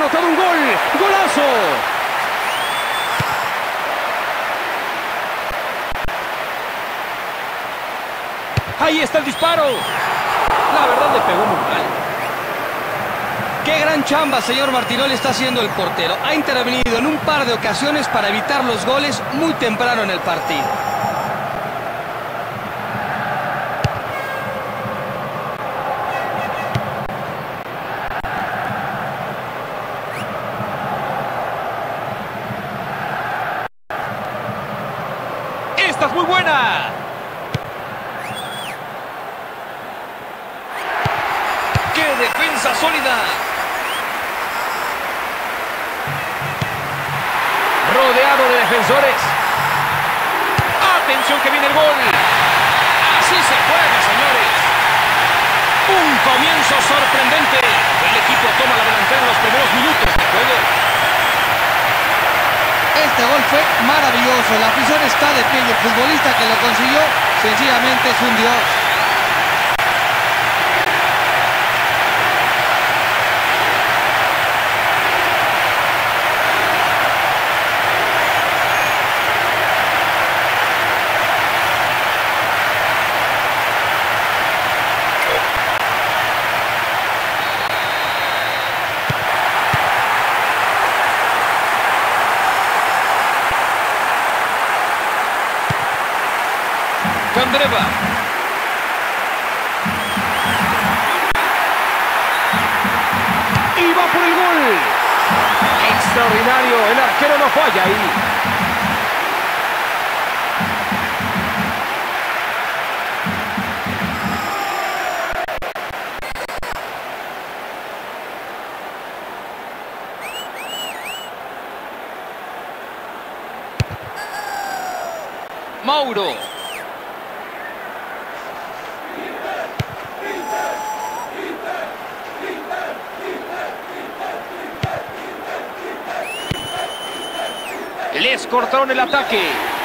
anotado un gol. ¡Golazo! Ahí está el disparo. La verdad le pegó muy mal. Qué gran chamba, señor Martinoli, está haciendo el portero. Ha intervenido en un par de ocasiones para evitar los goles muy temprano en el partido. ¡Esta es muy buena! ¡Qué defensa sólida! Rodeado de defensores. ¡Atención que viene el gol! Así se juega, señores. Un comienzo sorprendente. El equipo toma la delantera en los primeros minutos de juego. Este gol fue maravilloso. La afición está de pie y el futbolista que lo consiguió sencillamente es un dios. Candreva. Y va por el gol. Extraordinario. El arquero no falla ahí. Mauro. Les cortaron el ataque.